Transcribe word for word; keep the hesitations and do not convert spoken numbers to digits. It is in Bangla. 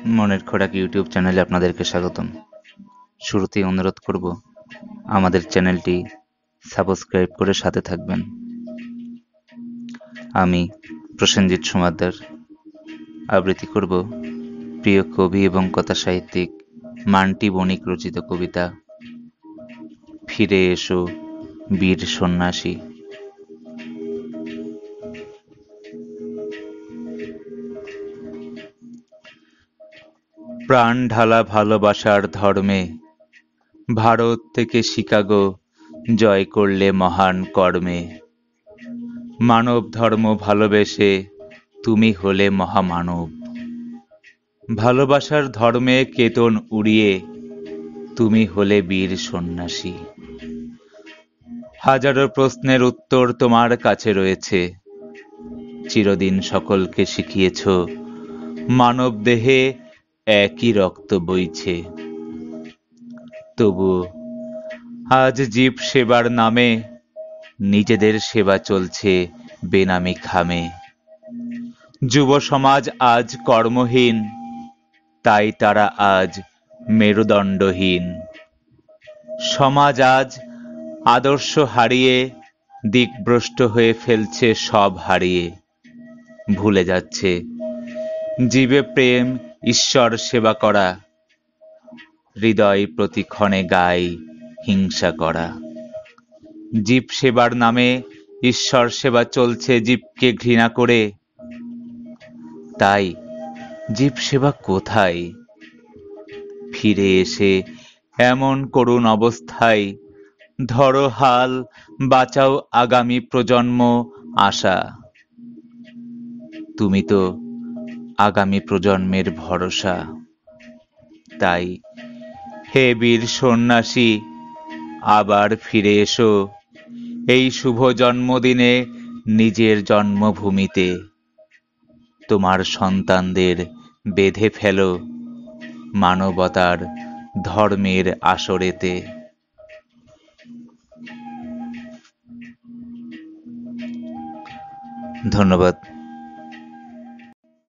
মনের খোরাক ইউটিউব চ্যানেলে আপনাদেরকে স্বাগতম। শুরুতেই অনুরোধ করব আমাদের চ্যানেলটি সাবস্ক্রাইব করে সাথে থাকবেন। আমি প্রসেনজিৎ সমাদ্দার আবৃত্তি করব প্রিয় কবি এবং কথা সাহিত্যিক মান্টি বণিক রচিত কবিতা ফিরে এসো বীর সন্ন্যাসী। প্রাণ ঢালা ভালোবাসার ধর্মে ভারত থেকে শিকাগো জয় করলে মহান কর্মে। মানব ধর্ম ভালোবেসে তুমি হলে মহামানব। ভালোবাসার ধর্মে কেতন উড়িয়ে তুমি হলে বীর সন্ন্যাসী। হাজারো প্রশ্নের উত্তর তোমার কাছে রয়েছে। চিরদিন সকলকে শিখিয়েছ মানব দেহে একই রক্ত বইছে। তবু আজ জীব সেবার নামে নিজেদের সেবা চলছে বেনামি খামে। যুব সমাজ আজ কর্মহীন, তাই তারা আজ মেরুদণ্ডহীন। সমাজ আজ আদর্শ হারিয়ে দিকভ্রষ্ট হয়ে ফেলছে সব হারিয়ে। ভুলে যাচ্ছে জীবে প্রেম ঈশ্বর সেবা করা, হৃদয় প্রতিক্ষণে গায় হিংসা করা। জীব সেবার নামে ঈশ্বর সেবা চলছে জীবকে ঘৃণা করে। তাই জীব সেবা কোথায়? ফিরে এসে এমন করুণ অবস্থায় ধরো হাল, বাঁচাও আগামী প্রজন্ম আশা। তুমি তো আগামী প্রজন্মের ভরসা। তাই হে বীর সন্ন্যাসী, আবার ফিরে এসো এই শুভ জন্মদিনে নিজের জন্মভূমিতে। তোমার সন্তানদের বেঁধে ফেলো মানবতার ধর্মের আসরেতে। ধন্যবাদ।